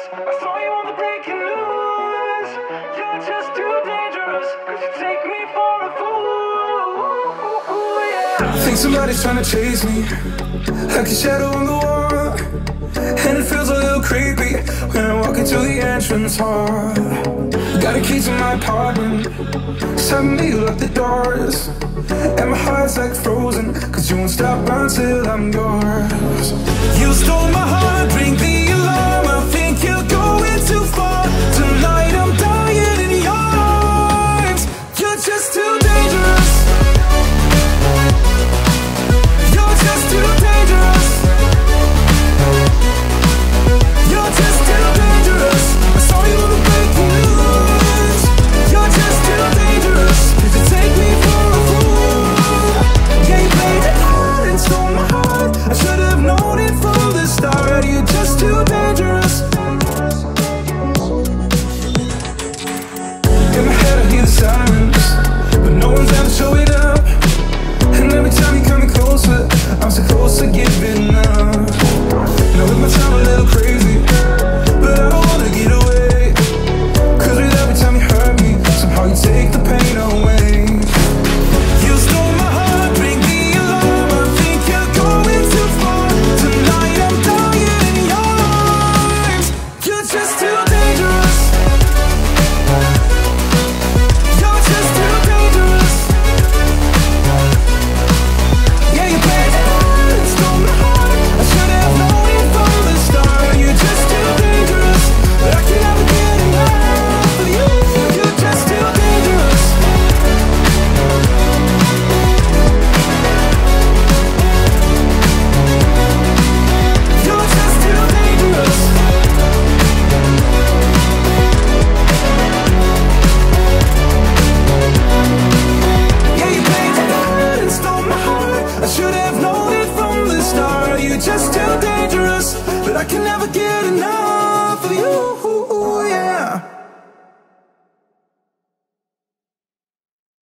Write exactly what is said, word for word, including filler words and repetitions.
I saw you on the breaking news. You're just too dangerous, cause you take me for a fool, yeah. I think somebody's trying to chase me, like a shadow on the wall. And it feels a little creepy when I walk into the entrance hall. Got a key to my apartment, so me you lock the doors. And my heart's like frozen, cause you won't stop until I'm yours. You stole my heart, ring the alarm. I think you're going too far. Tonight I'm dying in your arms. You're just too dangerous. You're just too dangerous. You're just too dangerous. I saw you on the breaking news. You're just too dangerous, cause you take me for a fool. Yeah, you played it hard and stole my heart. I should have known it from the start. You're just too dangerous. In my head I hear the sirens, but no one's ever showing up. And every time you're coming closer, I'm so close to giving up. Now it might sound a little crazy, but I don't wanna get away. Cause with every time you hurt me, somehow you take the pain away. You stole my heart, ring the alarm. I think you're going too far. Tonight I'm dying in your arms. You're just too dangerous. You're just too dangerous. Yeah, you played it hard and stole my heart. I should have known it from the start. You're just too dangerous, but I can never get enough of you. You're just too dangerous. You're just too dangerous. Yeah, you played it hard and stole my heart. I should have known it from the start. You're just too dangerous, but I can never get enough.